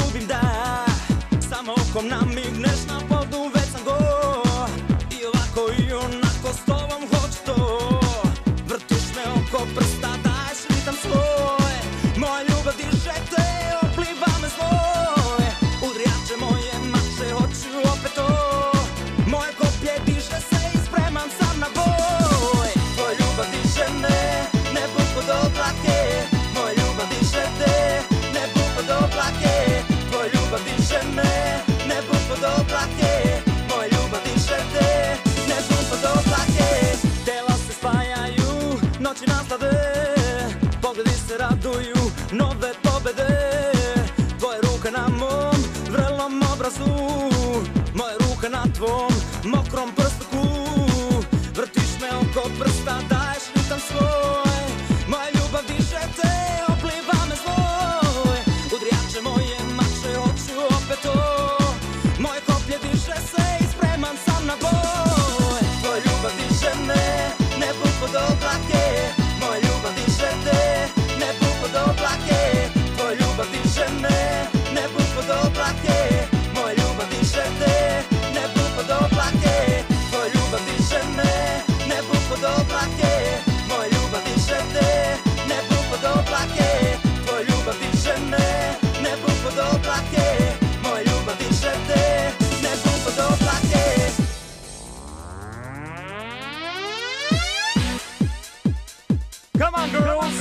ljubim da samo okom namigneš, na podu već sam go. I ovako i onako s tobom hoću to. Vrtiš me oko prsta, daješ ritam svoj. Moja ljubav diže te, opliva me svoj. Udrijače moje mače, hoću opet to. Moje koplje diže se i spreman sam na boj. Tvoja ljubav diže me, nebo pod oblake. Moja ljubav diže te, nebo pod oblake. Tvoja ljubav diže me, nebo pod oblake. Moja ljubav diže te, nebo pod oblake. Tela se spajaju, noći naslade. Pogledi se raduju, nove pobede. Tvoja ruka na mom vrelom obrazu, moja ruka na tvom mokrom prstu. Vrtiš me oko prsta, daješ ritam svoj. Moja ljubav diže te, opliva me svoj. Udrijače moje mače, hoću opet to. Moje koplje diže se i spreman sam na boj. Tvoja ljubav diže me, nebo pod oblake. Moja ljubav diže te, nebo pod oblake. Tvoja ljubav diže me, nebo pod oblake. Moja ljubav diže te, nebo pod oblake. Tvoja ljubav diže me, nebo pod oblake. Moja ljubav diže te, nebo pod oblake. Tvoja ljubav diže me, nebo pod oblake. Moja ljubav diže te, nebo pod oblake. Come on girls,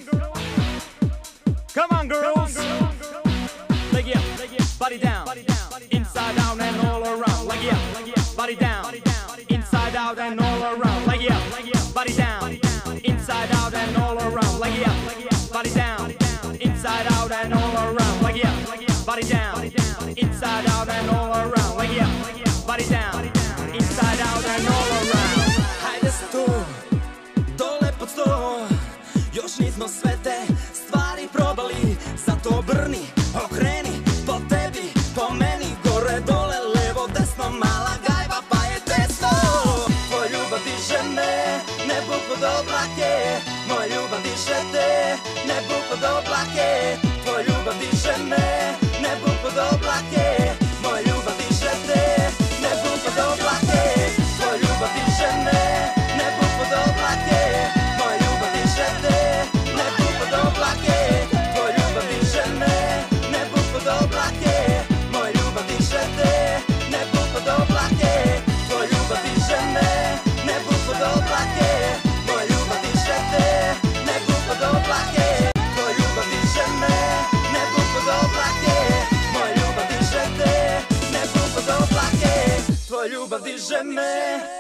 come on girls. Leg it up, body down, inside out and all around. Leg it up, body down, inside out and all around. Leg it up, body down, inside out and all around. Leg it up, body down, inside out and all around. Leg it up, body down, inside out and all around. Leg it up, body down, inside out and all around. Hajde se tu, dole pod sto. Još nismo sve te stvari probali, zato obrni, okreni, po tebi, po meni, gore, dole, levo, desno, mala gajba, pa je tesno. Tvoja ljubav diže me, nebo pod oblake. Moja ljubav diže te, nebo pod oblake. Tvoja ljubav diže me, nebo pod oblake. Moja ljubav diže te, nebo pod oblake. Tvoja ljubav diže me, nebo pod oblake. Moja ljubav diže te, nebo pod oblake. Tvoja ljubav diže me, nebo pod oblake. Moja ljubav diže te, nebo pod oblake. Tvoja ljubav diže me, nebo pod oblake. Moja ljubav diže te, nebo pod oblake. Tvoja ljubav diže me, nebo pod oblake. Moja ljubav diže te, nebo pod oblake. Tvoja ljubav diže me.